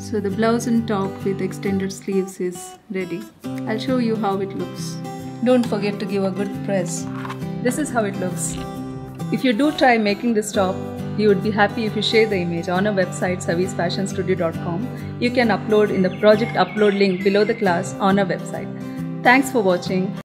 So the blouse and top with extended sleeves is ready. I'll show you how it looks. Don't forget to give a good press. This is how it looks. If you do try making this top, you would be happy if you share the image on our website savisfashionstudio.com. You can upload in the project upload link below the class on our website. Thanks for watching.